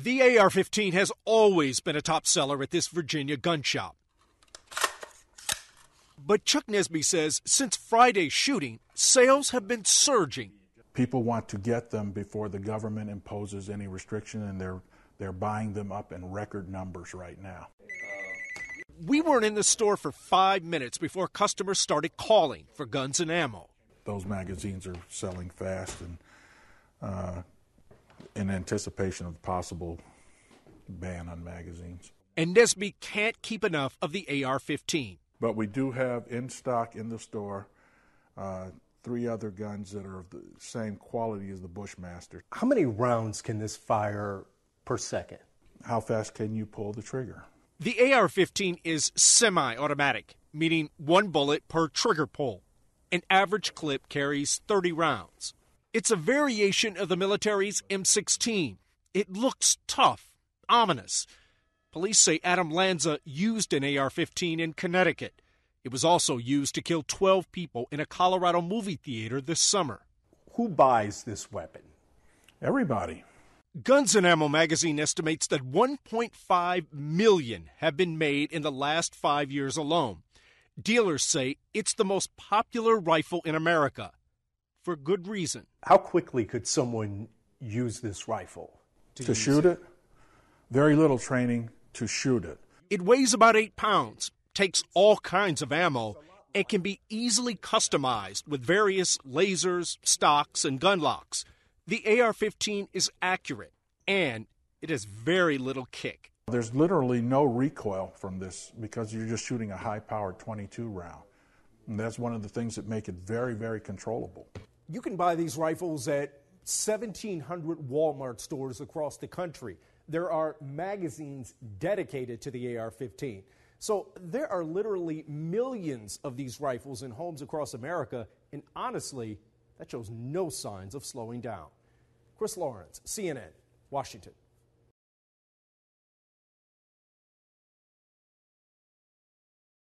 The AR-15 has always been a top seller at this Virginia gun shop. But Chuck Nesby says since Friday's shooting, sales have been surging. People want to get them before the government imposes any restriction, and they're buying them up in record numbers right now. We weren't in the store for 5 minutes before customers started calling for guns and ammo. Those magazines are selling fast, and in anticipation of possible ban on magazines. And Nesby can't keep enough of the AR-15. But we do have in stock in the store 3 other guns that are of the same quality as the Bushmaster. How many rounds can this fire per second? How fast can you pull the trigger? The AR-15 is semi-automatic, meaning 1 bullet per trigger pull. An average clip carries 30 rounds. It's a variation of the military's M16. It looks tough, ominous. Police say Adam Lanza used an AR-15 in Connecticut. It was also used to kill 12 people in a Colorado movie theater this summer. Who buys this weapon? Everybody. Guns and Ammo magazine estimates that 1.5 million have been made in the last 5 years alone. Dealers say it's the most popular rifle in America, for good reason. How quickly could someone use this rifle? To shoot it? Very little training to shoot it. It weighs about 8 pounds, takes all kinds of ammo, and can be easily customized with various lasers, stocks, and gun locks. The AR-15 is accurate, and it has very little kick. There's literally no recoil from this because you're just shooting a high-powered .22 round. And that's one of the things that make it very, very controllable. You can buy these rifles at 1,700 Walmart stores across the country. There are magazines dedicated to the AR-15. So there are literally millions of these rifles in homes across America, and honestly, that shows no signs of slowing down. Chris Lawrence, CNN, Washington.